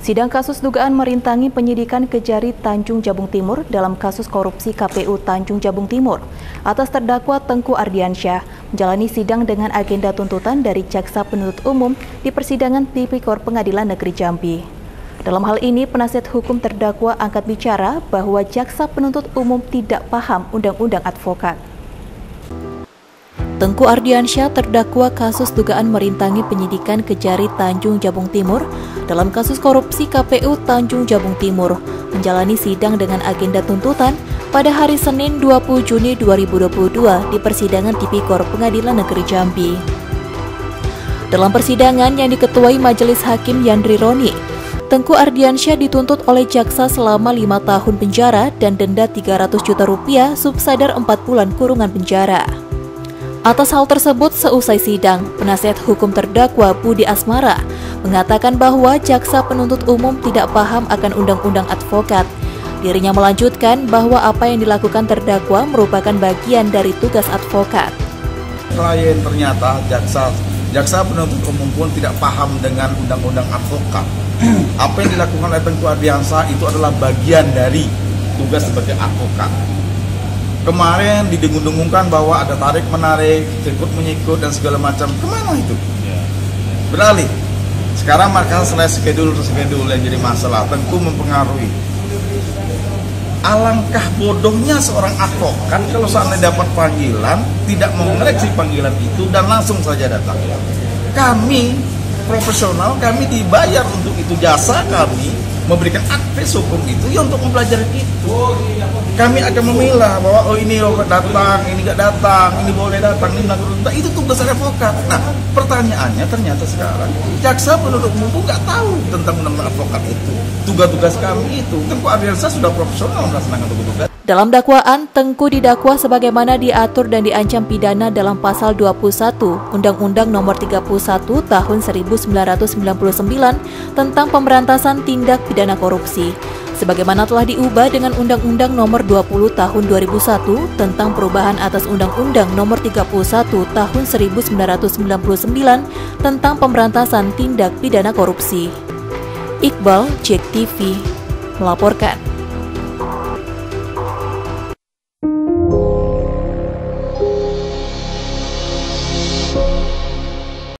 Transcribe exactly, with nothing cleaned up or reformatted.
Sidang kasus dugaan merintangi penyidikan Kejari Tanjung Jabung Timur dalam kasus korupsi K P U Tanjung Jabung Timur atas terdakwa Tengku Ardiansyah menjalani sidang dengan agenda tuntutan dari Jaksa Penuntut Umum di persidangan Tipikor Pengadilan Negeri Jambi. Dalam hal ini, penasihat hukum terdakwa angkat bicara bahwa Jaksa Penuntut Umum tidak paham undang-undang advokat. Tengku Ardiansyah terdakwa kasus dugaan merintangi penyidikan Kejari Tanjung Jabung Timur dalam kasus korupsi K P U Tanjung Jabung Timur menjalani sidang dengan agenda tuntutan pada hari Senin dua puluh Juni dua ribu dua puluh dua di persidangan Tipikor Pengadilan Negeri Jambi. Dalam persidangan yang diketuai Majelis Hakim Yandri Roni, Tengku Ardiansyah dituntut oleh jaksa selama lima tahun penjara dan denda tiga ratus juta rupiah subsadar empat bulan kurungan penjara. Atas hal tersebut, seusai sidang, penasihat hukum terdakwa Budi Asmara mengatakan bahwa jaksa penuntut umum tidak paham akan undang-undang advokat. Dirinya melanjutkan bahwa apa yang dilakukan terdakwa merupakan bagian dari tugas advokat. Klien ternyata jaksa jaksa penuntut umum pun tidak paham dengan undang-undang advokat. Apa yang dilakukan oleh Tengku Ardiansyah itu adalah bagian dari tugas sebagai advokat. Kemarin didengung-dengungkan bahwa ada tarik-menarik, ikut-menyikut dan segala macam. Kemana itu? Beralih. Sekarang maka selesai schedule-schedule yang jadi masalah. Tengku mempengaruhi. Alangkah bodohnya seorang advokat kalau seandainya dapat panggilan, tidak mengoreksi panggilan itu dan langsung saja datang. Kami profesional, kami dibayar untuk itu, jasa kami memberikan akses hukum itu ya untuk mempelajari itu. Kami akan memilah bahwa oh ini oh datang, ini nggak datang, ini boleh datang, ini nggak. Itu tugas advokat. Nah, pertanyaannya ternyata sekarang jaksa penuntut umum nggak tahu tentang undang-undang advokat itu. Tugas-tugas kami itu, Tengku Ardiansyah sudah profesional melaksanakan tugas-tugas. Dalam dakwaan, Tengku didakwa sebagaimana diatur dan diancam pidana dalam pasal dua puluh satu Undang-Undang Nomor tiga puluh satu Tahun seribu sembilan ratus sembilan puluh sembilan tentang pemberantasan tindak pidana korupsi, sebagaimana telah diubah dengan Undang-Undang Nomor dua puluh Tahun dua ribu satu tentang perubahan atas Undang-Undang Nomor tiga puluh satu Tahun seribu sembilan ratus sembilan puluh sembilan tentang pemberantasan tindak pidana korupsi. Iqbal, Jek T V, melaporkan.